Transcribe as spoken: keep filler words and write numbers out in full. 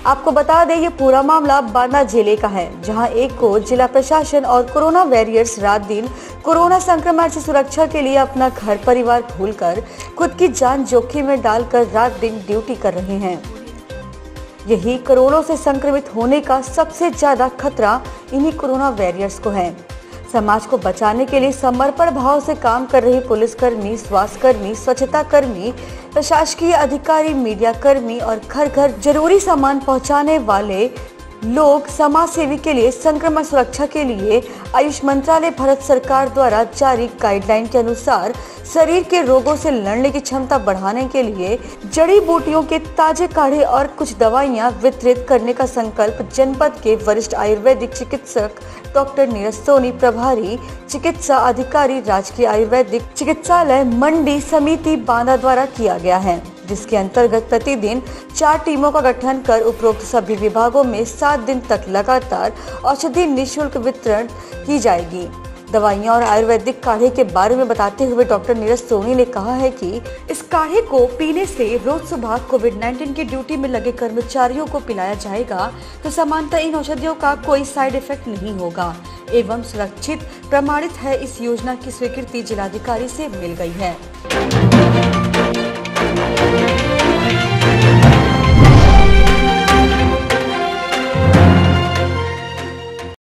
आपको बता दें ये पूरा मामला बांदा जिले का है, जहां एक को जिला प्रशासन और कोरोना वॉरियर्स रात दिन कोरोना संक्रमण से सुरक्षा के लिए अपना घर परिवार भूलकर खुद की जान जोखिम में डालकर रात दिन ड्यूटी कर रहे हैं। यही कोरोना से संक्रमित होने का सबसे ज्यादा खतरा इन्हीं कोरोना वॉरियर्स को है। समाज को बचाने के लिए समर्पण भाव से काम कर रहे पुलिसकर्मी, स्वास्थ्य कर्मी, स्वच्छता कर्मी, प्रशासकीय अधिकारी, मीडिया कर्मी और घर घर जरूरी सामान पहुंचाने वाले लोग समाज सेवी के लिए संक्रमण सुरक्षा के लिए आयुष मंत्रालय भारत सरकार द्वारा जारी गाइडलाइन के अनुसार शरीर के रोगों से लड़ने की क्षमता बढ़ाने के लिए जड़ी बूटियों के ताजे काढ़े और कुछ दवाइयां वितरित करने का संकल्प जनपद के वरिष्ठ आयुर्वेदिक चिकित्सक डॉक्टर नीरज सोनी, प्रभारी चिकित्सा अधिकारी, राजकीय आयुर्वेदिक चिकित्सालय मंडी समिति बांदा द्वारा किया गया है, जिसके अंतर्गत प्रतिदिन चार टीमों का गठन कर उपरोक्त सभी विभागों में सात दिन तक लगातार औषधि निःशुल्क वितरण की जाएगी। दवाइयां और आयुर्वेदिक काढ़े के बारे में बताते हुए डॉक्टर नीरज सोनी ने कहा है कि इस काढ़े को पीने से रोज सुबह कोविड नाइन्टीन की ड्यूटी में लगे कर्मचारियों को पिलाया जाएगा, तो सामान्यतः इन औषधियों का कोई साइड इफेक्ट नहीं होगा एवं सुरक्षित प्रमाणित है। इस योजना की स्वीकृति जिलाधिकारी से मिल गई है।